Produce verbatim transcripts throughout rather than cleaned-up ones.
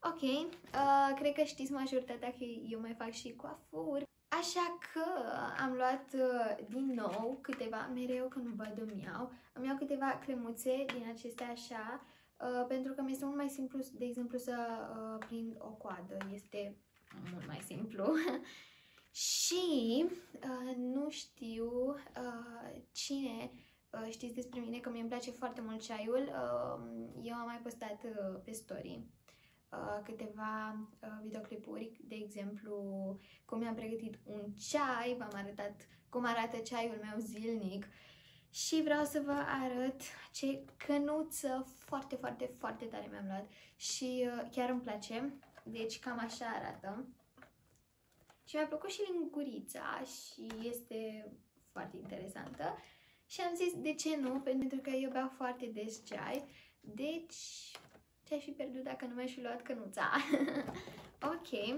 Ok, uh, cred că știți majoritatea că eu mai fac și coafuri. Așa că am luat uh, din nou câteva, mereu când văd îmi iau, îmi iau câteva cremuțe din acestea așa, uh, pentru că mi-este mult mai simplu, de exemplu, să uh, prind o coadă, este mult mai simplu. Și uh, nu știu uh, cine uh, știți despre mine, că mie îmi place foarte mult ceaiul, uh, eu am mai postat uh, pe story Uh, câteva uh, videoclipuri, de exemplu cum mi-am pregătit un ceai, v-am arătat cum arată ceaiul meu zilnic și vreau să vă arăt ce cănuță foarte, foarte, foarte tare mi-am luat și uh, chiar îmi place, deci cam așa arată și mi-a plăcut și lingurița și este foarte interesantă și am zis de ce nu, pentru că eu beau foarte des ceai, deci ce-aș fi pierdut dacă nu mi-aș fi luat cănuța. Ok.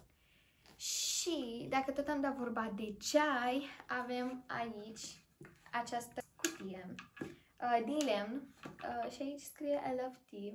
Și dacă tot am dat vorba de ceai, avem aici această cutie uh, din lemn uh, și aici scrie I love tea.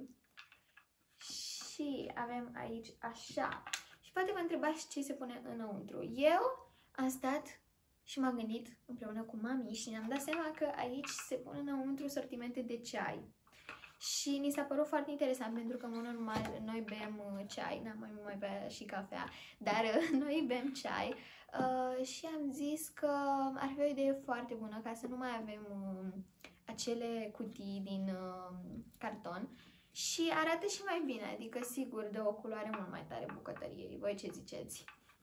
Și avem aici așa. Și poate vă întrebați ce se pune înăuntru. Eu am stat și m-am gândit împreună cu mami și ne-am dat seama că aici se pun înăuntru sortimente de ceai. Și ni s-a părut foarte interesant pentru că, în mod normal, noi bem ceai, n-am mai, mai bea și cafea, dar noi bem ceai uh, și am zis că ar fi o idee foarte bună ca să nu mai avem uh, acele cutii din uh, carton și arată și mai bine, adică sigur dă o culoare mult mai tare bucătăriei. Voi ce ziceți?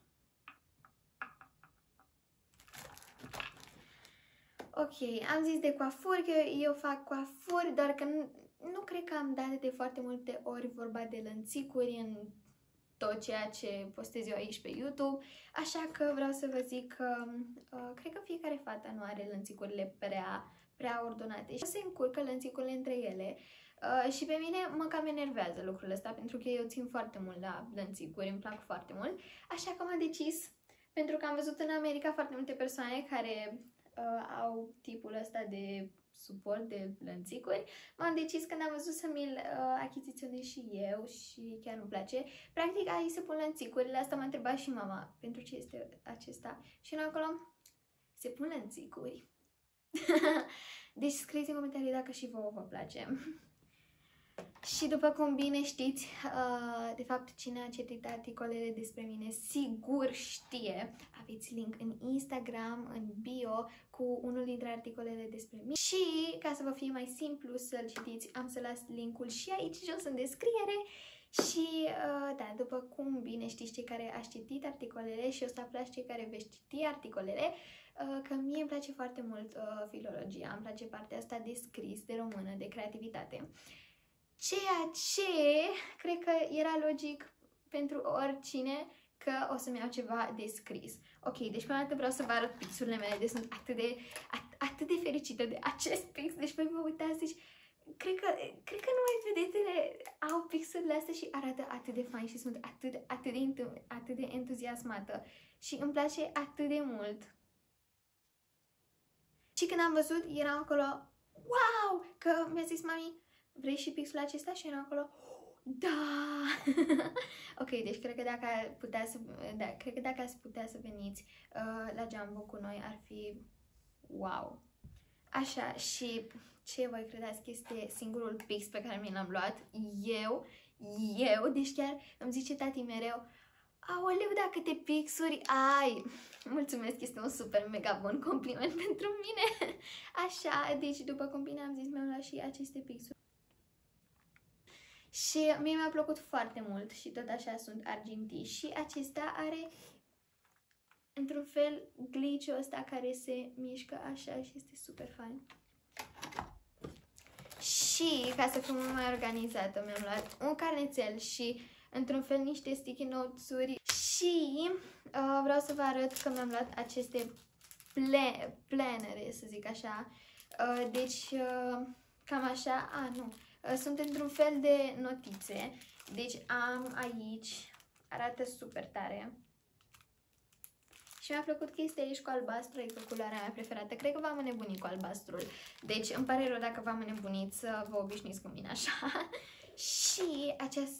Ok, am zis de coafuri, că eu fac coafuri, doar că nu, nu cred că am dat de foarte multe ori vorba de lănțicuri în tot ceea ce postez eu aici pe YouTube, așa că vreau să vă zic că uh, cred că fiecare fată nu are lănțicurile prea, prea ordonate și se încurcă lănțicurile între ele uh, și pe mine mă cam enervează lucrul ăsta pentru că eu țin foarte mult la lănțicuri, îmi plac foarte mult, așa că m-am decis, pentru că am văzut în America foarte multe persoane care Uh, au tipul ăsta de suport de lănțicuri, m-am decis când am văzut să mi-l uh, achiziționez și eu și chiar îmi place. Practic aici se pun lănțicurile, asta m-a întrebat și mama, pentru ce este acesta? Și noi acolo se pun lănțicuri. Deci scrieți în comentarii dacă și vouă vă place. Și după cum bine știți, uh, de fapt cine a citit articolele despre mine sigur știe, aveți link în Instagram, în bio, cu unul dintre articolele despre mine. Și ca să vă fie mai simplu să-l citiți, am să las linkul și aici jos în descriere. Și uh, da, după cum bine știți cei care ați citit articolele și o să aflați cei care veți citi articolele, uh, că mie îmi place foarte mult uh, filologia, îmi place partea asta de scris, de română, de creativitate. Ceea ce cred că era logic pentru oricine că o să-mi iau ceva de scris. Ok, deci prima dată vreau să vă arăt pixurile mele, deci sunt atât de, at, atât de fericită de acest pix, deci voi vă uitați, deci cred că, cred că numai vedetele au pixurile astea și arată atât de fain și sunt atât, atât, de, atât de entuziasmată și îmi place atât de mult. Și când am văzut, eram acolo, wow, că mi-a zis mami, vrei și pixul acesta? Și eram acolo, da! Ok, deci cred că dacă putea să, da, cred că dacă ați putea să veniți uh, la Jumbo cu noi, ar fi wow! Așa, și ce voi credeți că este singurul pix pe care mi l-am luat? Eu, eu, deci chiar îmi zice tati mereu, aoleu, da, câte pixuri ai! Mulțumesc, este un super mega bun compliment pentru mine! Așa, deci după cum bine am zis, mi-am luat și aceste pixuri. Și mie mi-a plăcut foarte mult și tot așa sunt argintii. Și acesta are, într-un fel, glitch-ul ăsta care se mișcă așa și este super fain. Și, ca să fiu mult mai organizată, mi-am luat un carnețel și, într-un fel, niște sticky notes-uri. Și uh, vreau să vă arăt că mi-am luat aceste ple planere, să zic așa. Uh, deci, uh, cam așa, a, nu. Sunt într-un fel de notițe, deci am aici, arată super tare și mi-a plăcut că este aici cu albastru, e culoarea mea preferată, cred că v-am înnebunit cu albastrul, deci îmi pare rău dacă v-am înnebunit să vă obișnuiți cu mine așa. Și aceast,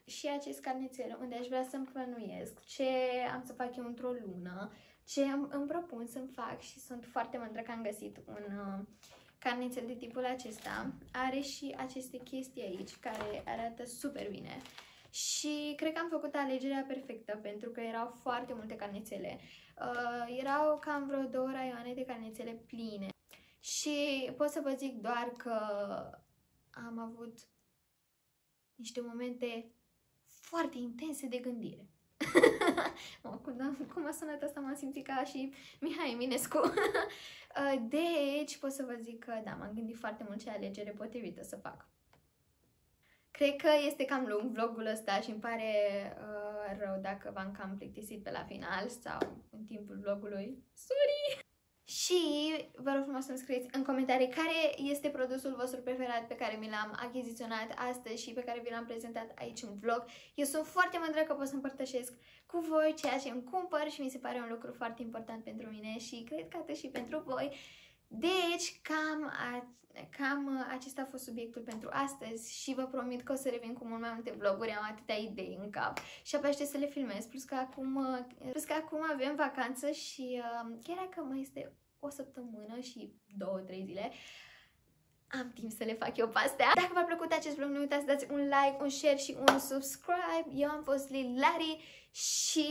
și acest carnețel unde aș vrea să-mi plănuiesc ce am să fac eu într-o lună, ce îmi propun să-mi fac și sunt foarte mândră că am găsit un uh, carnețel de tipul acesta. Are și aceste chestii aici care arată super bine și cred că am făcut alegerea perfectă pentru că erau foarte multe carnețele. Uh, erau cam vreo două raioane de carnețele pline și pot să vă zic doar că am avut niște momente foarte intense de gândire. Cum a sunat asta, m-am simțit ca și Mihai Eminescu. Deci pot să vă zic că da, m-am gândit foarte mult ce alegere potrivită să fac. Cred că este cam lung vlogul ăsta și îmi pare uh, rău dacă v-am cam plictisit pe la final sau în timpul vlogului. Sorry! Și vă rog frumos să-mi scrieți în comentarii care este produsul vostru preferat pe care mi l-am achiziționat astăzi și pe care vi l-am prezentat aici în vlog. Eu sunt foarte mândră că pot să împărtășesc cu voi ceea ce îmi cumpăr și mi se pare un lucru foarte important pentru mine și cred că atât și pentru voi. Deci, cam, a, cam acesta a fost subiectul pentru astăzi și vă promit că o să revin cu mult mai multe vloguri, am atâtea idei în cap și abia aștept să le filmez, plus că acum, plus că acum avem vacanță și chiar dacă mai este o săptămână și două, trei zile, am timp să le fac eu pe astea. Dacă v-a plăcut acest vlog, nu uitați să dați un like, un share și un subscribe. Eu am fost Lilari și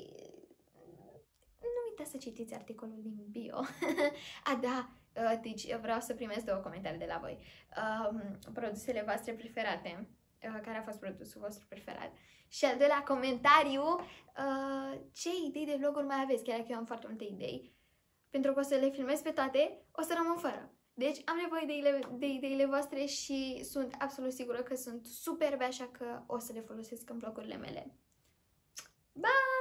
nu uitați să citiți articolul din bio. A, da, deci vreau să primesc două comentarii de la voi. Um, produsele voastre preferate. Uh, care a fost produsul vostru preferat? Și al doilea comentariu, uh, ce idei de vloguri mai aveți? Chiar dacă eu am foarte multe idei. Pentru că o să le filmez pe toate, o să rămân fără. Deci am nevoie de ideile, de ideile voastre și sunt absolut sigură că sunt superbe, așa că o să le folosesc în vlogurile mele. Bye!